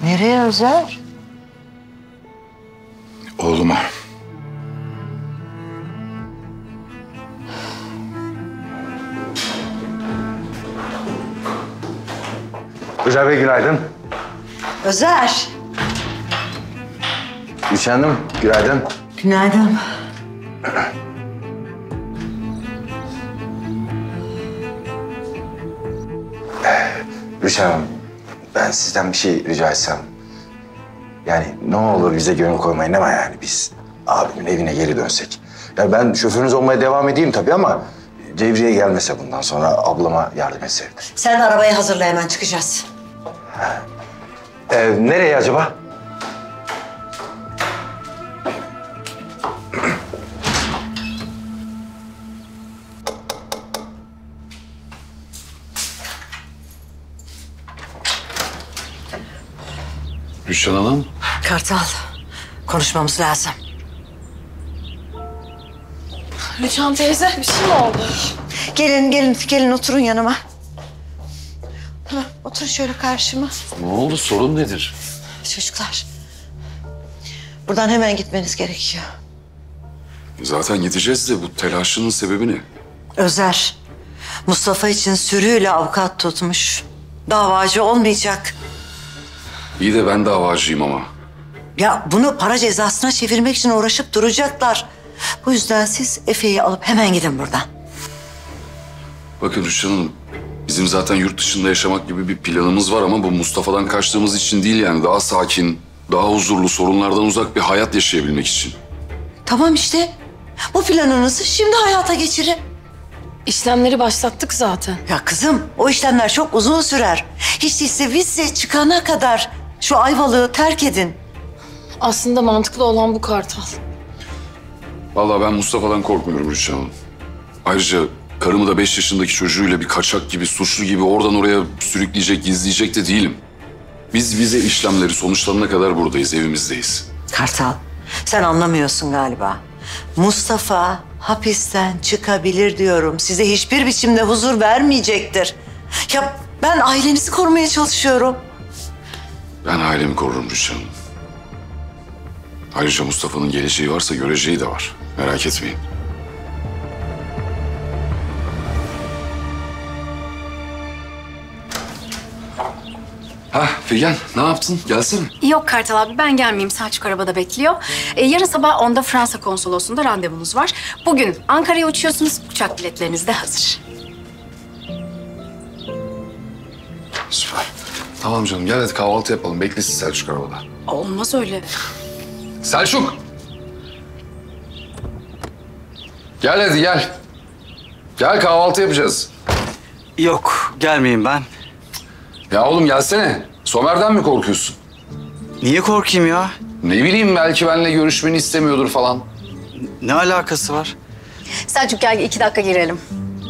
Nereye Özer? Oğluma. Özer Bey günaydın. Özer. Gülşen Hanım günaydın. Günaydın. Gülşen Hanım, ben sizden bir şey rica etsem. Yani ne olur bize gönül koymayın ama yani biz abimin evine geri dönsek. Ya ben şoförünüz olmaya devam edeyim tabii ama Cevriye gelmese bundan sonra ablama yardım etseydi. Sen arabayı hazırla, hemen çıkacağız. Nereye acaba? Rüşen Hanım. Kartal, konuşmamız lazım. Rüçhan teyze, bir şey mi oldu? Gelin oturun yanıma. Tamam, oturun şöyle karşıma. Ne oldu? Sorun nedir? Çocuklar, buradan hemen gitmeniz gerekiyor. Zaten gideceğiz de bu telaşının sebebi ne? Özer, Mustafa için sürüyle avukat tutmuş. Davacı olmayacak. İyi de ben davacıyım ama. Ya bunu para cezasına çevirmek için uğraşıp duracaklar. Bu yüzden siz Efe'yi alıp hemen gidin buradan. Bakın Rüşen Hanım, bizim zaten yurt dışında yaşamak gibi bir planımız var ama bu Mustafa'dan kaçtığımız için değil yani. Daha sakin, daha huzurlu, sorunlardan uzak bir hayat yaşayabilmek için. Tamam işte. Bu planınızı şimdi hayata geçirin. İşlemleri başlattık zaten. Ya kızım, o işlemler çok uzun sürer. Hiç değilse vize çıkana kadar şu Ayvalık'ı terk edin. Aslında mantıklı olan bu Kartal. Vallahi ben Mustafa'dan korkmuyorum Rüşen Hanım. Ayrıca karımı da 5 yaşındaki çocuğuyla bir kaçak gibi, suçlu gibi oradan oraya sürükleyecek, gizleyecek de değilim. Biz vize işlemleri sonuçlanana kadar buradayız, evimizdeyiz. Kartal, sen anlamıyorsun galiba. Mustafa hapisten çıkabilir diyorum. Size hiçbir biçimde huzur vermeyecektir. Ya ben ailenizi korumaya çalışıyorum. Ben ailemi korurum Rüşen Hanım. Ayrıca Mustafa'nın geleceği varsa göreceği de var. Merak etmeyin. Figen, ne yaptın? Gelsene. Yok Kartal abi, ben gelmeyeyim. Selçuk arabada bekliyor. Yarın sabah 10'da Fransa konsolosluğunda randevunuz var. Bugün Ankara'ya uçuyorsunuz. Uçak biletleriniz de hazır. Süper. Tamam canım, gel hadi kahvaltı yapalım. Beklesin Selçuk arabada. Olmaz öyle. Selçuk! Gel hadi gel. Gel kahvaltı yapacağız. Yok, gelmeyeyim ben. Ya oğlum gelsene. Somer'den mi korkuyorsun? Niye korkayım ya? Ne bileyim, belki benimle görüşmeni istemiyordur falan. Ne alakası var? Selçuk gel, 2 dakika girelim.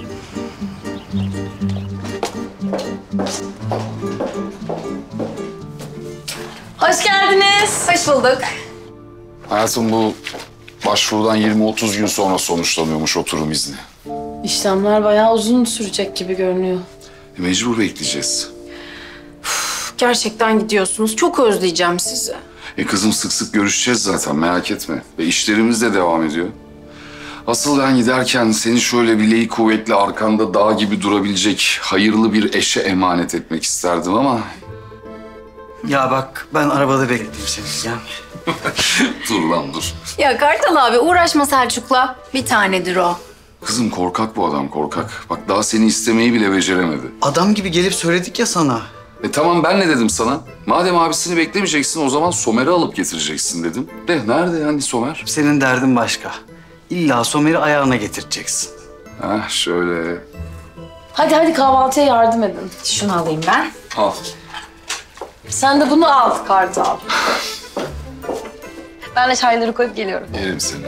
Hoş geldiniz. Hoş bulduk. Hayatım, bu başvurudan 20-30 gün sonra sonuçlanıyormuş oturum izni. İşlemler bayağı uzun sürecek gibi görünüyor. Mecbur bekleyeceğiz. Gerçekten gidiyorsunuz. Çok özleyeceğim sizi. Kızım, sık sık görüşeceğiz zaten, merak etme. Ve işlerimiz de devam ediyor. Asıl ben giderken seni şöyle bileği kuvvetli, arkanda dağ gibi durabilecek hayırlı bir eşe emanet etmek isterdim ama... Ya bak, ben arabada bekleyeyim seni. Gel. Dur lan dur. Ya Kartal abi, uğraşma Selçuk'la. Bir tanedir o. Kızım, korkak bu adam, korkak. Bak daha seni istemeyi bile beceremedi. Adam gibi gelip söyledik ya sana. Tamam, ben ne dedim sana? Madem abisini beklemeyeceksin, o zaman Somer'i alıp getireceksin dedim. De nerede yani Somer? Senin derdin başka. İlla Somer'i ayağına getireceksin. Şöyle. Hadi kahvaltıya yardım edin. Şunu alayım ben. Al. Sen de bunu al Kartal. Ben de çayları koyup geliyorum. Yerim seni.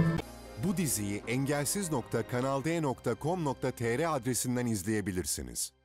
Bu diziyi engelsiz.kanalde.com.tr adresinden izleyebilirsiniz.